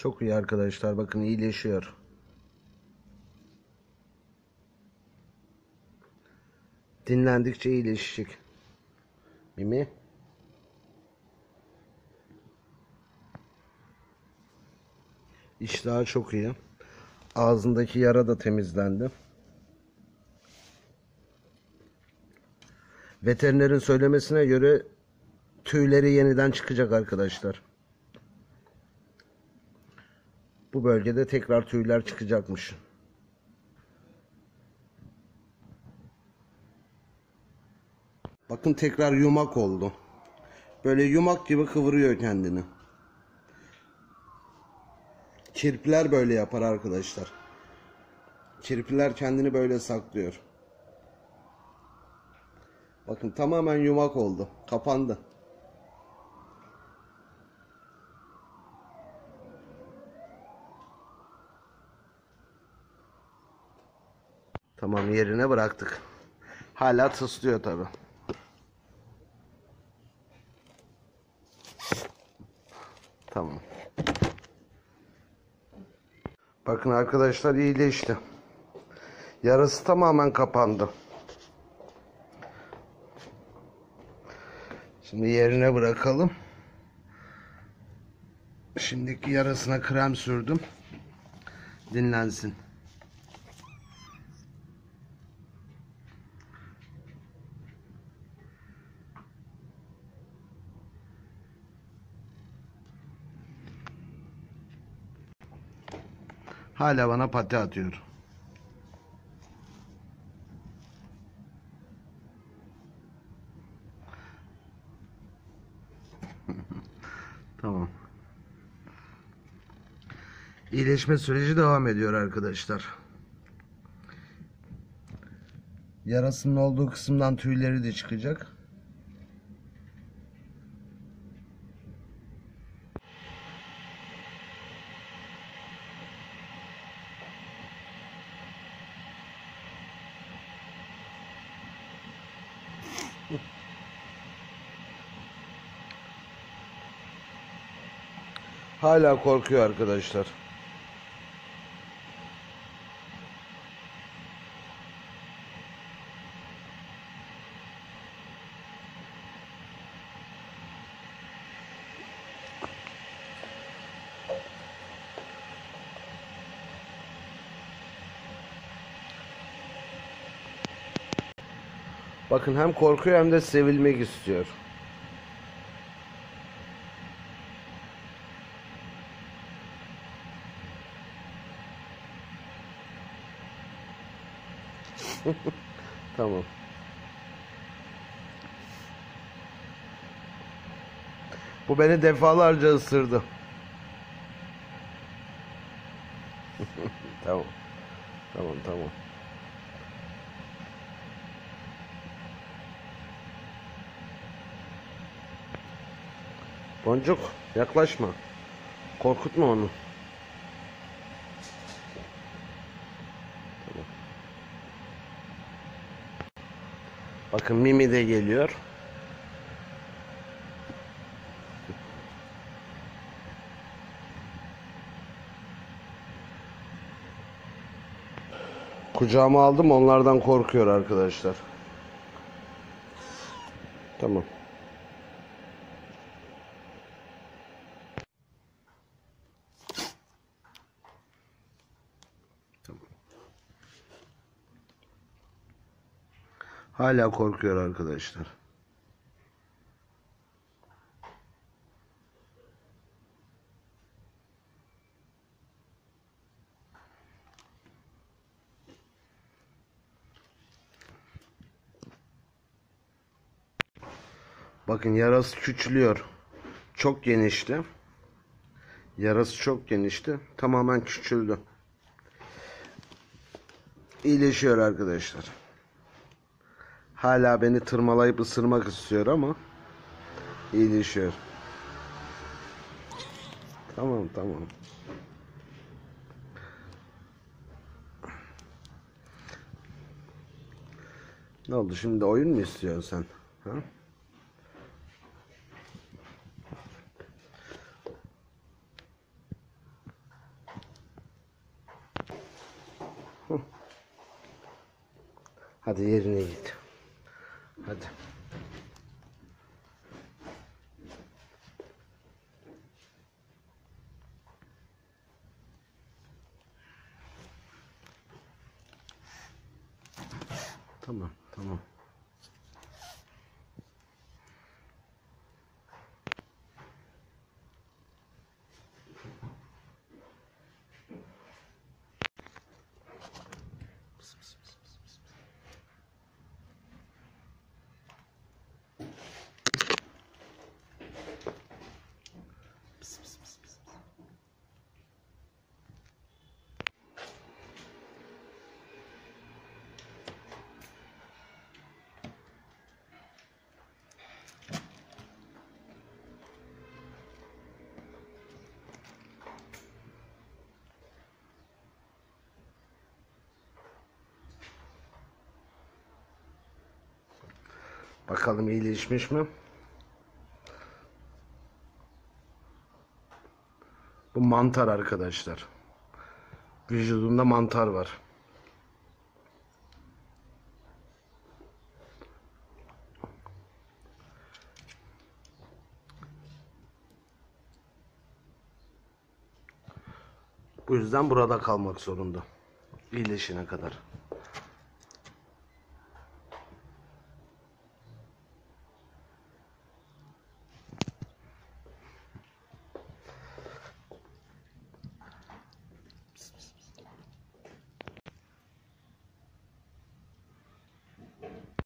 Çok iyi arkadaşlar. Bakın iyileşiyor. Dinlendikçe iyileşecek. Mimi. İştahı çok iyi. Ağzındaki yara da temizlendi. Veterinerin söylemesine göre tüyleri yeniden çıkacak arkadaşlar. Bu bölgede tekrar tüyler çıkacakmış. Bakın tekrar yumak oldu. Böyle yumak gibi kıvırıyor kendini. Kirpiler böyle yapar arkadaşlar. Kirpiler kendini böyle saklıyor. Bakın tamamen yumak oldu. Kapandı. Tamam, yerine bıraktık. Hala tıslıyor tabi. Tamam. Bakın arkadaşlar iyileşti. Yarası tamamen kapandı. Şimdi yerine bırakalım. Şimdiki yarasına krem sürdüm. Dinlensin. Hala bana pati atıyor. Tamam. İyileşme süreci devam ediyor arkadaşlar. Yarasının olduğu kısımdan tüyleri de çıkacak. Hala korkuyor arkadaşlar. Bakın hem korkuyor hem de sevilmek istiyor. Tamam. Bu beni defalarca ısırdı. Tamam. Tamam, tamam. Boncuk, yaklaşma. Korkutma onu. Tamam. Bakın Mimi de geliyor. Kucağıma aldım, onlardan korkuyor arkadaşlar. Tamam. Tamam. Hala korkuyor arkadaşlar. Bakın yarası küçülüyor. Çok genişti. Yarası çok genişti. Tamamen küçüldü. İyileşiyor arkadaşlar. Hala beni tırmalayıp ısırmak istiyor ama iyileşiyor. Tamam, tamam. Ne oldu şimdi, oyun mu istiyorsun sen? Ha? Hadi yerine git. Hadi. Tamam, tamam. Bakalım iyileşmiş mi? Bu mantar arkadaşlar. Vücudunda mantar var. Bu yüzden burada kalmak zorunda. İyileşene kadar.